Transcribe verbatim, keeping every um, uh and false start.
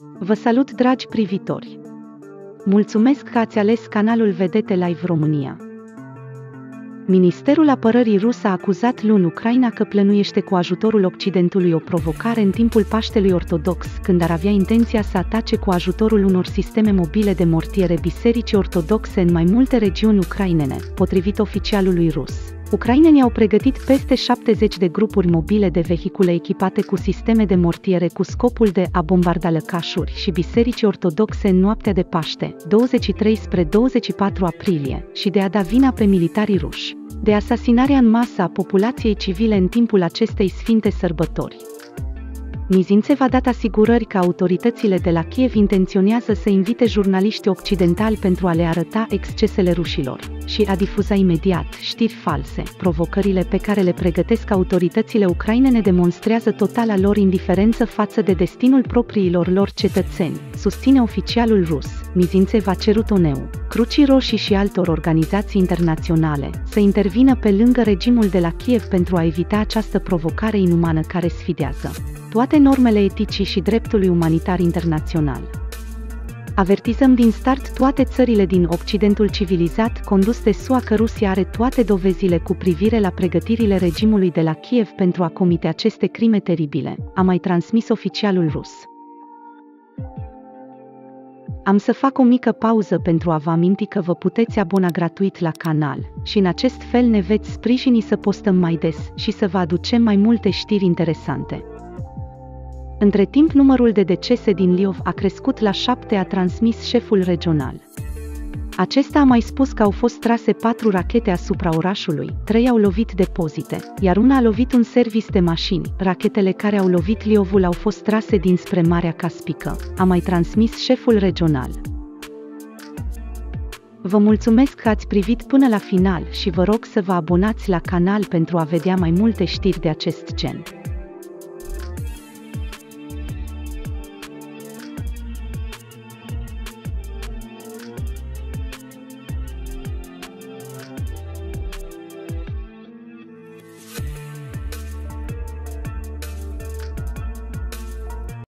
Vă salut, dragi privitori! Mulțumesc că ați ales canalul Vedete Live România. Ministerul Apărării rus a acuzat luni Ucraina că plănuiește cu ajutorul Occidentului o provocare în timpul Paștelui Ortodox, când ar avea intenția să atace cu ajutorul unor sisteme mobile de mortiere bisericii ortodoxe în mai multe regiuni ucrainene, potrivit oficialului rus. Ucrainenii au pregătit peste șaptezeci de grupuri mobile de vehicule echipate cu sisteme de mortiere cu scopul de a bombarda lăcașuri și biserici ortodoxe în noaptea de Paște, douăzeci și trei spre douăzeci și patru aprilie, și de a da vina pe militarii ruși de asasinarea în masă a populației civile în timpul acestei sfinte sărbători. Mizințev a dat asigurări că autoritățile de la Kiev intenționează să invite jurnaliști occidentali pentru a le arăta excesele rușilor și a difuza imediat știri false. Provocările pe care le pregătesc autoritățile ucrainene demonstrează totala lor indiferență față de destinul propriilor lor cetățeni, susține oficialul rus. Mizințev a cerut O N U, Crucii Roșii și altor organizații internaționale să intervină pe lângă regimul de la Kiev pentru a evita această provocare inumană care sfidează toate normele eticii și dreptului umanitar internațional. Avertizăm din start toate țările din Occidentul civilizat condus de S U A că Rusia are toate dovezile cu privire la pregătirile regimului de la Kiev pentru a comite aceste crime teribile, a mai transmis oficialul rus. Am să fac o mică pauză pentru a vă aminti că vă puteți abona gratuit la canal și în acest fel ne veți sprijini să postăm mai des și să vă aducem mai multe știri interesante. Între timp, numărul de decese din Liov a crescut la șapte, a transmis șeful regional. Acesta a mai spus că au fost trase patru rachete asupra orașului, trei au lovit depozite, iar una a lovit un servis de mașini. Rachetele care au lovit Liovul au fost trase dinspre Marea Caspică, a mai transmis șeful regional. Vă mulțumesc că ați privit până la final și vă rog să vă abonați la canal pentru a vedea mai multe știri de acest gen.